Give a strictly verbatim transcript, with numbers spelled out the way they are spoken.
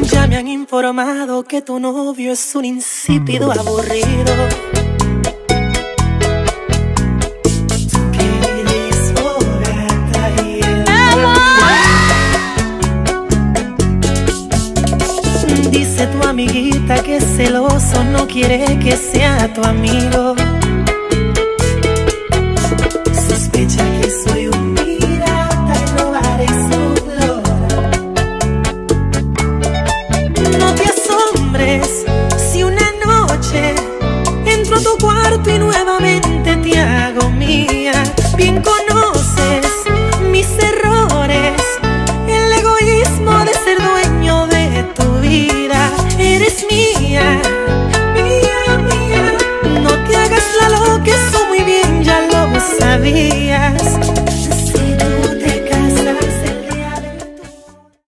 Ya me han informado que tu novio es un insípido aburrido. Dice tu amiguita que celoso no quiere que sea tu amigo.